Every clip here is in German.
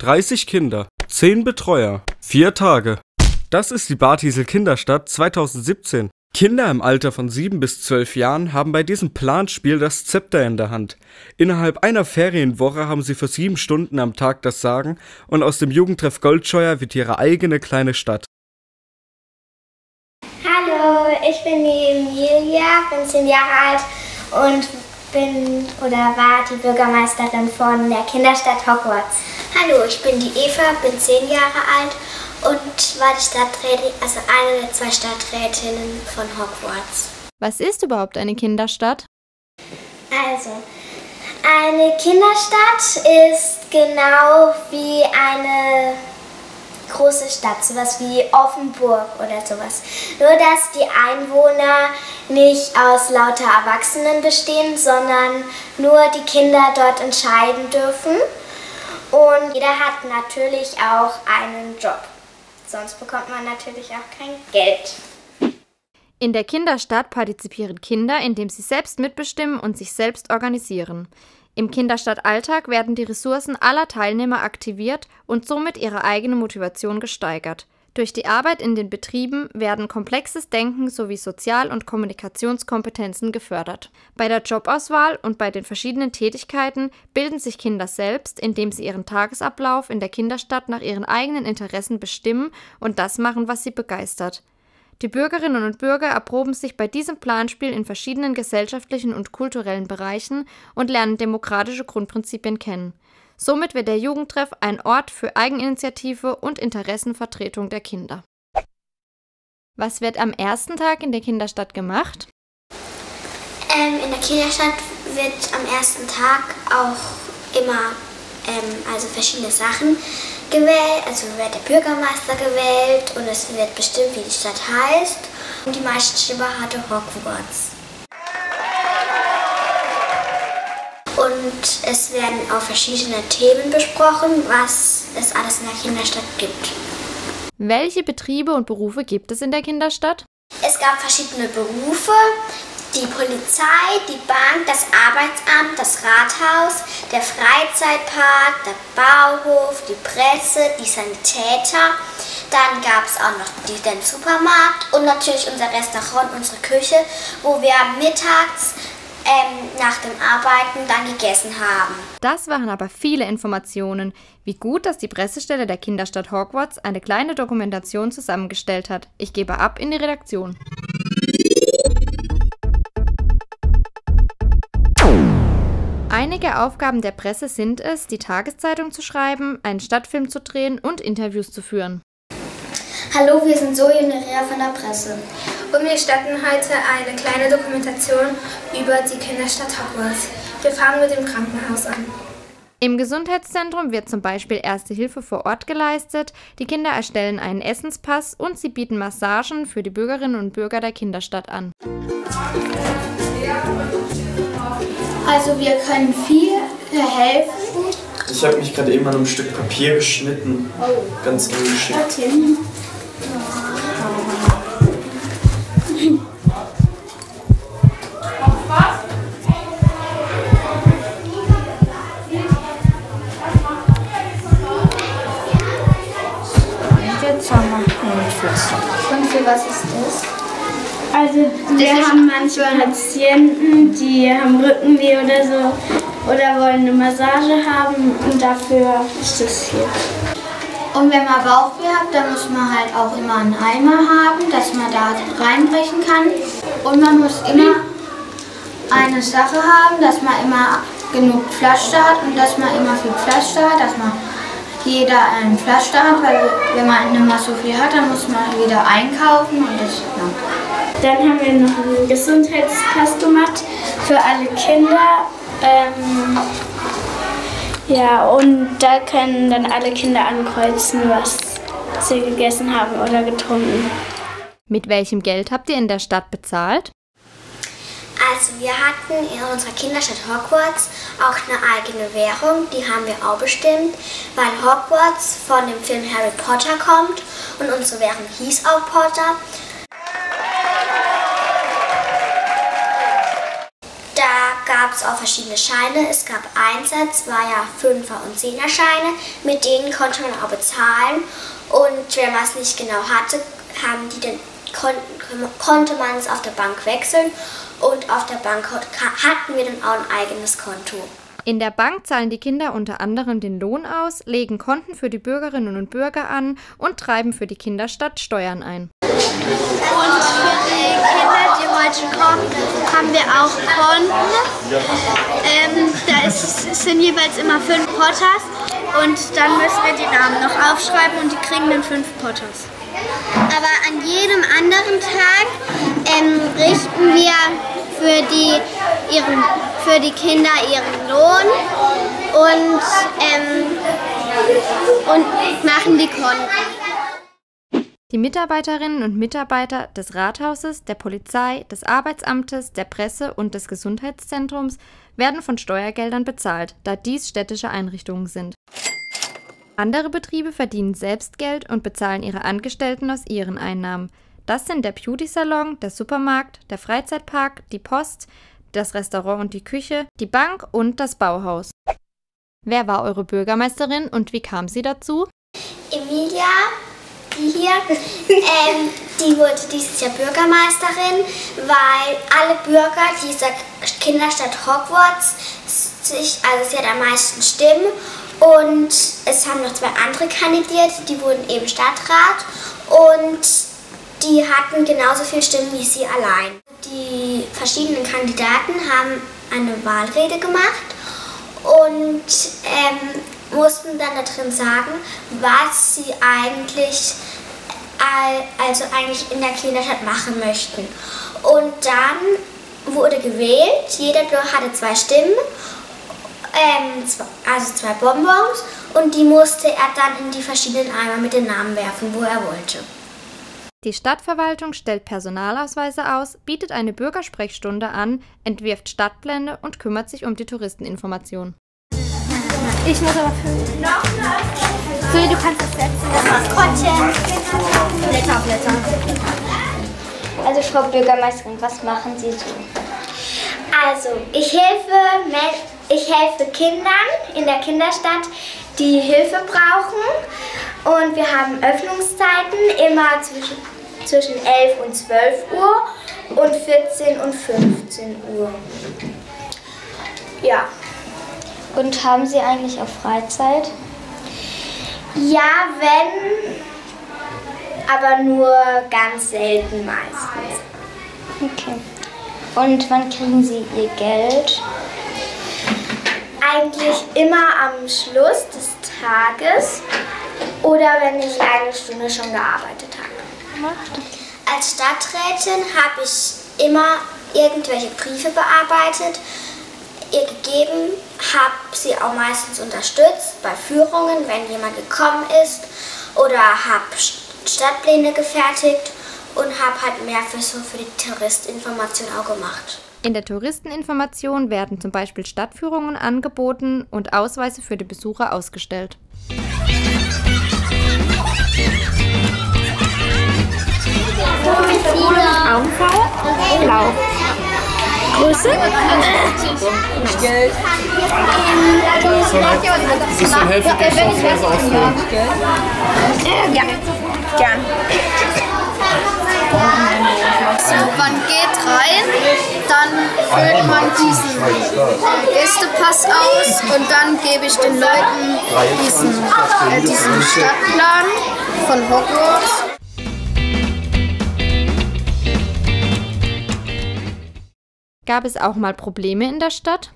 30 Kinder, 10 Betreuer, 4 Tage. Das ist die Barthiesel Kinderstadt 2017. Kinder im Alter von 7 bis 12 Jahren haben bei diesem Planspiel das Zepter in der Hand. Innerhalb einer Ferienwoche haben sie für 7 Stunden am Tag das Sagen und aus dem Jugendtreff Goldscheuer wird ihre eigene kleine Stadt. Hallo, ich bin die Emilia, bin 10 Jahre alt und war die Bürgermeisterin von der Kinderstadt Hogwarts. Hallo, ich bin die Eva, bin 10 Jahre alt und war die Stadträtin, also eine der 2 Stadträtinnen von Hogwarts. Was ist überhaupt eine Kinderstadt? Also, eine Kinderstadt ist genau wie eine große Stadt, sowas wie Offenburg oder sowas. Nur, dass die Einwohner nicht aus lauter Erwachsenen bestehen, sondern nur die Kinder dort entscheiden dürfen. Und jeder hat natürlich auch einen Job. Sonst bekommt man natürlich auch kein Geld. In der Kinderstadt partizipieren Kinder, indem sie selbst mitbestimmen und sich selbst organisieren. Im Kinderstadtalltag werden die Ressourcen aller Teilnehmer aktiviert und somit ihre eigene Motivation gesteigert. Durch die Arbeit in den Betrieben werden komplexes Denken sowie Sozial- und Kommunikationskompetenzen gefördert. Bei der Jobauswahl und bei den verschiedenen Tätigkeiten bilden sich Kinder selbst, indem sie ihren Tagesablauf in der Kinderstadt nach ihren eigenen Interessen bestimmen und das machen, was sie begeistert. Die Bürgerinnen und Bürger erproben sich bei diesem Planspiel in verschiedenen gesellschaftlichen und kulturellen Bereichen und lernen demokratische Grundprinzipien kennen. Somit wird der Jugendtreff ein Ort für Eigeninitiative und Interessenvertretung der Kinder. Was wird am ersten Tag in der Kinderstadt gemacht? In der Kinderstadt wird am ersten Tag auch immer verschiedene Sachen gewählt. Also wird der Bürgermeister gewählt und es wird bestimmt, wie die Stadt heißt. Und die meisten Stimmen hatte Hogwarts. Und es werden auch verschiedene Themen besprochen, was es alles in der Kinderstadt gibt. Welche Betriebe und Berufe gibt es in der Kinderstadt? Es gab verschiedene Berufe, die Polizei, die Bank, das Arbeitsamt, das Rathaus, der Freizeitpark, der Bauhof, die Presse, die Sanitäter. Dann gab es auch noch den Supermarkt und natürlich unser Restaurant, unsere Küche, wo wir mittags nach dem Arbeiten dann gegessen haben. Das waren aber viele Informationen. Wie gut, dass die Pressestelle der Kinderstadt Hogwarts eine kleine Dokumentation zusammengestellt hat. Ich gebe ab in die Redaktion. Einige Aufgaben der Presse sind es, die Tageszeitung zu schreiben, einen Stadtfilm zu drehen und Interviews zu führen. Hallo, wir sind Zoe und Nerea von der Presse. Und wir starten heute eine kleine Dokumentation über die Kinderstadt Hogwarts. Wir fangen mit dem Krankenhaus an. Im Gesundheitszentrum wird zum Beispiel Erste Hilfe vor Ort geleistet, die Kinder erstellen einen Essenspass und sie bieten Massagen für die Bürgerinnen und Bürger der Kinderstadt an. Also wir können viel helfen. Ich habe mich gerade eben an einem Stück Papier geschnitten. Ganz ungeschickt. Und für was ist das? Also wir haben manche Patienten, die haben Rückenweh oder so oder wollen eine Massage haben und dafür ist das hier. Und wenn man Bauchweh hat, dann muss man halt auch immer einen Eimer haben, dass man da reinbrechen kann. Und man muss immer eine Sache haben, dass man immer genug Pflaster hat und dass man immer viel Pflaster hat, dass man jeder ein Pflaster hat, weil wenn man nicht mehr so viel hat, dann muss man wieder einkaufen und das, ja. Dann haben wir noch einen Gesundheitspass gemacht für alle Kinder. Und da können dann alle Kinder ankreuzen, was sie gegessen haben oder getrunken. Mit welchem Geld habt ihr in der Stadt bezahlt? Also wir hatten in unserer Kinderstadt Hogwarts auch eine eigene Währung, die haben wir auch bestimmt, weil Hogwarts von dem Film Harry Potter kommt und unsere Währung hieß auch Potter. Da gab gab es auch verschiedene Scheine. Es gab 1er, 2er, 5er und 10er Scheine. Mit denen konnte man auch bezahlen. Und wenn man es nicht genau hatte, konnte man es auf der Bank wechseln. Und auf der Bank hatten wir dann auch ein eigenes Konto. In der Bank zahlen die Kinder unter anderem den Lohn aus, legen Konten für die Bürgerinnen und Bürger an und treiben für die Kinderstadt Steuern ein. Und für die Kinder, die heute kommen, haben wir auch Konten. Sind jeweils immer 5 Potters und dann müssen wir die Namen noch aufschreiben und die kriegen dann 5 Potters. Aber an jedem anderen Tag richten wir für die Kinder ihren Lohn und machen die Konten. Die Mitarbeiterinnen und Mitarbeiter des Rathauses, der Polizei, des Arbeitsamtes, der Presse und des Gesundheitszentrums werden von Steuergeldern bezahlt, da dies städtische Einrichtungen sind. Andere Betriebe verdienen selbst Geld und bezahlen ihre Angestellten aus ihren Einnahmen. Das sind der Beauty-Salon, der Supermarkt, der Freizeitpark, die Post, das Restaurant und die Küche, die Bank und das Bauhaus. Wer war eure Bürgermeisterin und wie kam sie dazu? Emilia, die hier, die wurde dieses Jahr Bürgermeisterin, weil alle Bürger dieser Kinderstadt Hogwarts sie hat am meisten Stimmen. Und es haben noch 2 andere kandidiert, die wurden eben Stadtrat und die hatten genauso viele Stimmen wie sie allein. Die verschiedenen Kandidaten haben eine Wahlrede gemacht und mussten dann da drin sagen, was sie eigentlich in der Kinderstadt machen möchten. Und dann wurde gewählt, jeder hatte 2 Stimmen. Also 2 Bonbons und die musste er dann in die verschiedenen Eimer mit den Namen werfen, wo er wollte. Die Stadtverwaltung stellt Personalausweise aus, bietet eine Bürgersprechstunde an, entwirft Stadtpläne und kümmert sich um die Touristeninformation. Ich muss aber füllen. So, du kannst das setzen. Das Maskottchen. Blätter. Also Frau Bürgermeisterin, was machen Sie so? Also, ich helfe Kindern in der Kinderstadt, die Hilfe brauchen. Und wir haben Öffnungszeiten immer zwischen 11 und 12 Uhr und 14 und 15 Uhr. Ja. Und haben Sie eigentlich auch Freizeit? Ja, aber nur ganz selten meistens. Okay. Und wann kriegen Sie Ihr Geld? Eigentlich immer am Schluss des Tages oder wenn ich eine Stunde schon gearbeitet habe. Als Stadträtin habe ich immer irgendwelche Briefe bearbeitet, ihr gegeben, habe sie auch meistens unterstützt bei Führungen, wenn jemand gekommen ist, oder habe Stadtpläne gefertigt und habe halt mehr für die Touristinformation auch gemacht. In der Touristeninformation werden zum Beispiel Stadtführungen angeboten und Ausweise für die Besucher ausgestellt. Augenfarbe? Blau. Größe? Geld. Bisschen helfen, Ja, gern. Man geht rein, dann füllt man diesen Gästepass aus und dann gebe ich den Leuten diesen Stadtplan von Hogwarts. Gab es auch mal Probleme in der Stadt?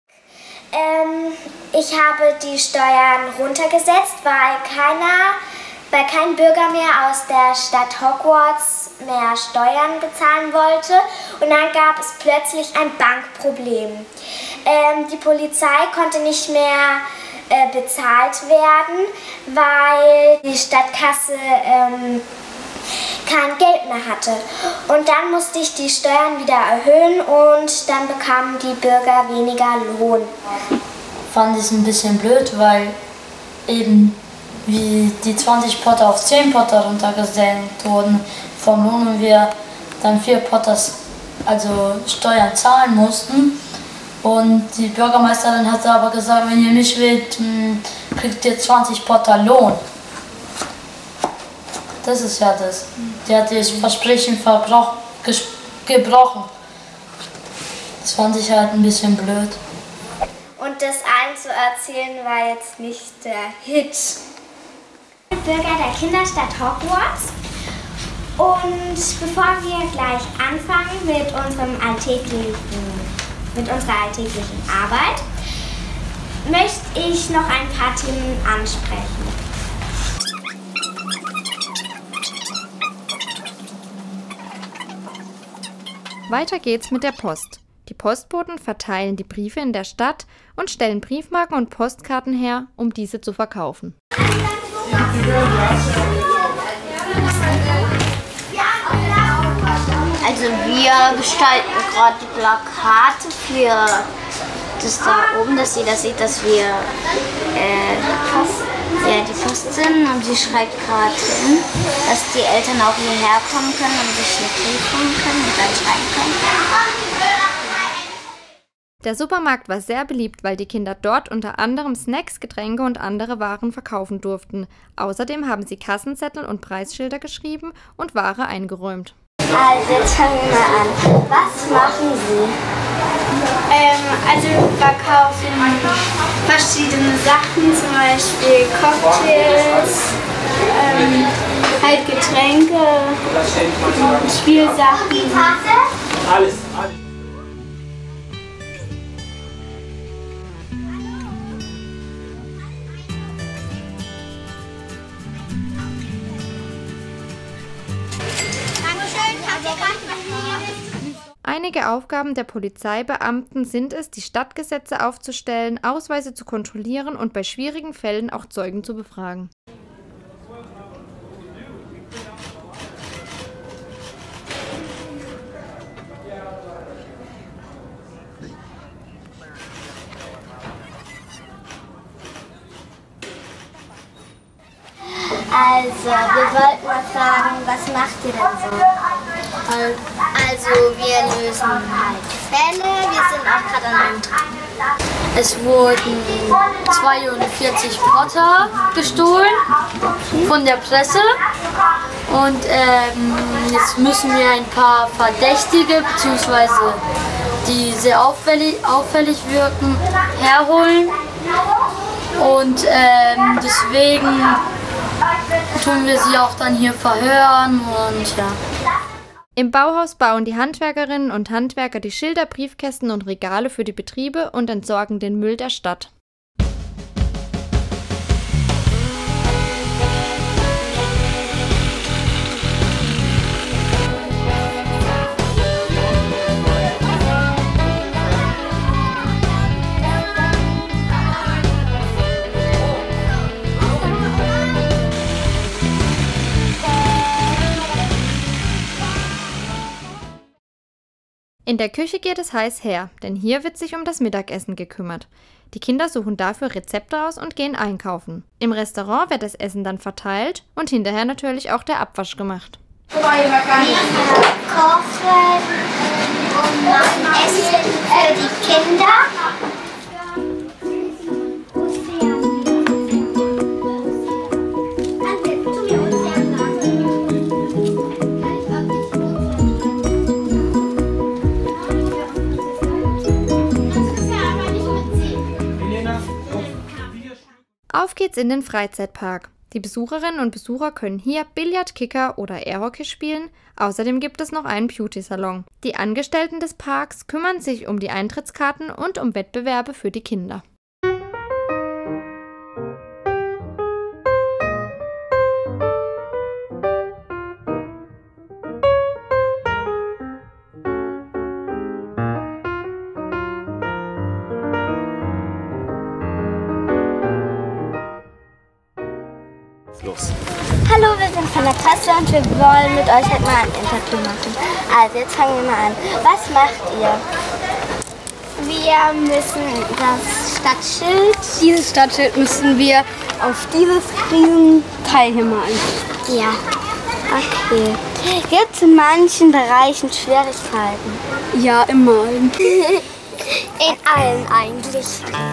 Ich habe die Steuern runtergesetzt, weil kein Bürger mehr aus der Stadt Hogwarts mehr Steuern bezahlen wollte. Und dann gab es plötzlich ein Bankproblem. Die Polizei konnte nicht mehr bezahlt werden, weil die Stadtkasse kein Geld mehr hatte. Und dann musste ich die Steuern wieder erhöhen und dann bekamen die Bürger weniger Lohn. Fand ich ein bisschen blöd, weil eben wie die 20 Potter auf 10 Potter runtergesenkt wurden vom Lohn und wir dann 4 Potters, also Steuern zahlen mussten. Und die Bürgermeisterin hat aber gesagt, wenn ihr nicht wählt, kriegt ihr 20 Potter Lohn. Das ist ja das. Die hat das Versprechen gebrochen. Das fand ich halt ein bisschen blöd. Und das allen zu erzählen war jetzt nicht der Hit. Bürger der Kinderstadt Hogwarts. Und bevor wir gleich anfangen mit unserer alltäglichen Arbeit, möchte ich noch ein paar Themen ansprechen. Weiter geht's mit der Post. Die Postboten verteilen die Briefe in der Stadt und stellen Briefmarken und Postkarten her, um diese zu verkaufen. Also wir gestalten gerade die Plakate für das da oben, dass jeder sieht, dass wir die Post sind, und sie schreibt gerade hin, dass die Eltern auch hierher kommen können und sich einen Brief holen können und dann schreiben können. Der Supermarkt war sehr beliebt, weil die Kinder dort unter anderem Snacks, Getränke und andere Waren verkaufen durften. Außerdem haben sie Kassenzettel und Preisschilder geschrieben und Ware eingeräumt. Also jetzt fangen wir mal an. Was machen Sie? Also wir verkaufen verschiedene Sachen, zum Beispiel Cocktails, halt Getränke, Spielsachen. Alles. Einige Aufgaben der Polizeibeamten sind es, die Stadtgesetze aufzustellen, Ausweise zu kontrollieren und bei schwierigen Fällen auch Zeugen zu befragen. Also, wir wollten mal fragen, was macht ihr denn so? Also wir lösen halt Fälle, wir sind auch gerade an einem dran. Es wurden 42 Potter gestohlen von der Presse. Und jetzt müssen wir ein paar Verdächtige, beziehungsweise die sehr auffällig wirken, herholen. Und deswegen tun wir sie auch dann hier verhören und ja. Im Bauhaus bauen die Handwerkerinnen und Handwerker die Schilder, Briefkästen und Regale für die Betriebe und entsorgen den Müll der Stadt. In der Küche geht es heiß her, denn hier wird sich um das Mittagessen gekümmert. Die Kinder suchen dafür Rezepte aus und gehen einkaufen. Im Restaurant wird das Essen dann verteilt und hinterher natürlich auch der Abwasch gemacht. Wir kochen und machen Essen für die Kinder. Auf geht's in den Freizeitpark. Die Besucherinnen und Besucher können hier Billard, Kicker oder Airhockey spielen. Außerdem gibt es noch einen Beauty-Salon. Die Angestellten des Parks kümmern sich um die Eintrittskarten und um Wettbewerbe für die Kinder. Los. Hallo, wir sind von der Klasse und wir wollen mit euch halt mal ein Interview machen. Also jetzt fangen wir mal an. Was macht ihr? Wir müssen das Stadtschild. Dieses Stadtschild müssen wir auf dieses Riesenteil hier malen. Ja. Okay. Gibt es in manchen Bereichen Schwierigkeiten? Ja, immer. In allen eigentlich.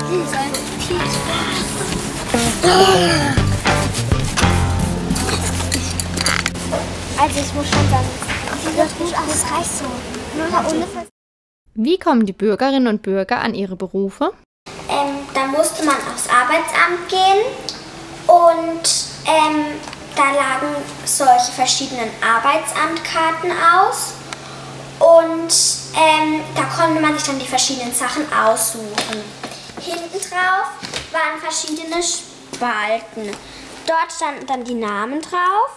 Also ich muss schon sagen, das reicht so. Wie kommen die Bürgerinnen und Bürger an ihre Berufe? Da musste man aufs Arbeitsamt gehen und da lagen solche verschiedenen Arbeitsamtkarten aus und da konnte man sich dann die verschiedenen Sachen aussuchen. Hinten drauf waren verschiedene Spalten. Dort standen dann die Namen drauf,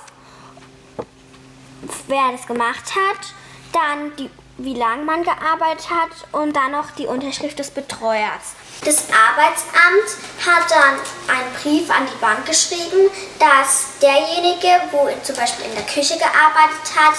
wer das gemacht hat, dann wie lange man gearbeitet hat und dann noch die Unterschrift des Betreuers. Das Arbeitsamt hat dann einen Brief an die Bank geschrieben, dass derjenige, wo zum Beispiel in der Küche gearbeitet hat,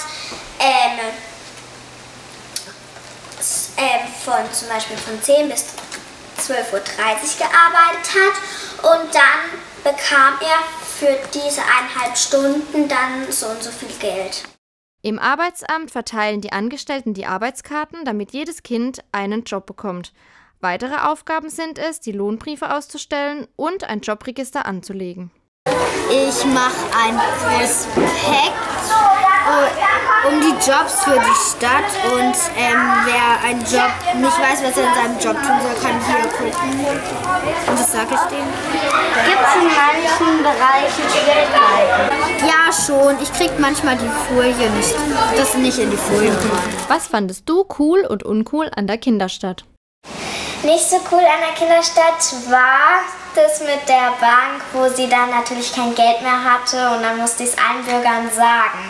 zum Beispiel von 10 bis 12:30 Uhr gearbeitet hat und dann bekam er für diese 1,5 Stunden dann so und so viel Geld. Im Arbeitsamt verteilen die Angestellten die Arbeitskarten, damit jedes Kind einen Job bekommt. Weitere Aufgaben sind es, die Lohnbriefe auszustellen und ein Jobregister anzulegen. Ich mache ein Prospekt um die Jobs für die Stadt und wer einen Job nicht weiß, was er in seinem Job tun soll, kann hier gucken. Und das sage ich denen. Gibt es in manchen Bereichen Schwierigkeiten? Ja, schon. Ich kriege manchmal die Folie nicht, das nicht in die Folie kommt. Was fandest du cool und uncool an der Kinderstadt? Nicht so cool an der Kinderstadt war das mit der Bank, wo sie dann natürlich kein Geld mehr hatte und dann musste ich es allen Bürgern sagen.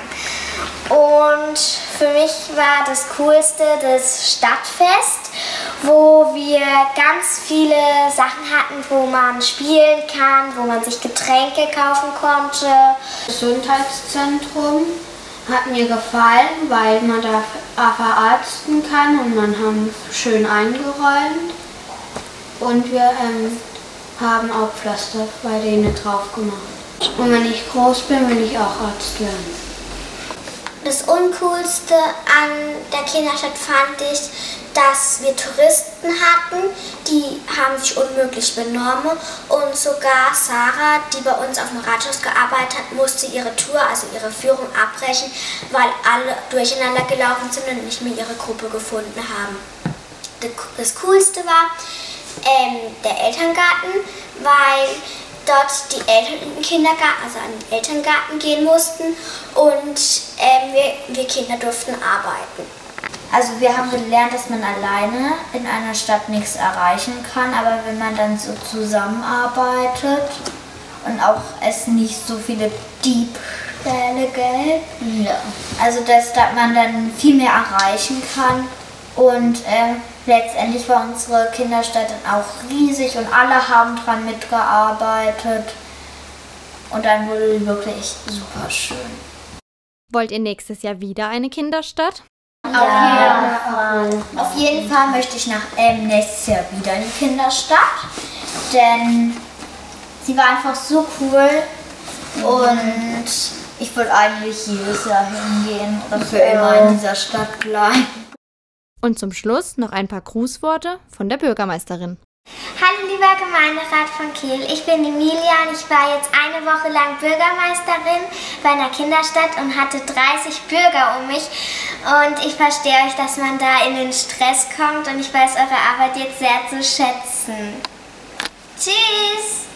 Und für mich war das Coolste das Stadtfest, wo wir ganz viele Sachen hatten, wo man spielen kann, wo man sich Getränke kaufen konnte. Das Gesundheitszentrum hat mir gefallen, weil man da verarzten kann und man haben schön eingeräumt. Und wir haben auch Pflaster bei denen drauf gemacht. Und wenn ich groß bin, will ich auch Arzt werden. Das Uncoolste an der Kinderstadt fand ich, dass wir Touristen hatten, die haben sich unmöglich benommen und sogar Sarah, die bei uns auf dem Rathaus gearbeitet hat, musste ihre Tour, also ihre Führung abbrechen, weil alle durcheinander gelaufen sind und nicht mehr ihre Gruppe gefunden haben. Das Coolste war der Elterngarten, weil dort die Eltern in den Kindergarten, also an den Elterngarten gehen mussten und wir Kinder durften arbeiten. Also wir haben gelernt, dass man alleine in einer Stadt nichts erreichen kann, aber wenn man dann so zusammenarbeitet und auch es nicht so viele Diebstähle gibt, also dass man dann viel mehr erreichen kann und letztendlich war unsere Kinderstadt dann auch riesig und alle haben dran mitgearbeitet und dann wurde es wirklich super schön. Wollt ihr nächstes Jahr wieder eine Kinderstadt? Auf jeden Fall möchte ich nächstes Jahr wieder in die Kinderstadt, denn sie war einfach so cool und ich würde eigentlich jedes Jahr hingehen oder für immer in dieser Stadt bleiben. Und zum Schluss noch ein paar Grußworte von der Bürgermeisterin. Hallo lieber Gemeinderat von Kiel, ich bin Emilia und ich war jetzt eine Woche lang Bürgermeisterin bei einer Kinderstadt und hatte 30 Bürger um mich und ich verstehe euch, dass man da in den Stress kommt und ich weiß eure Arbeit jetzt sehr zu schätzen. Tschüss!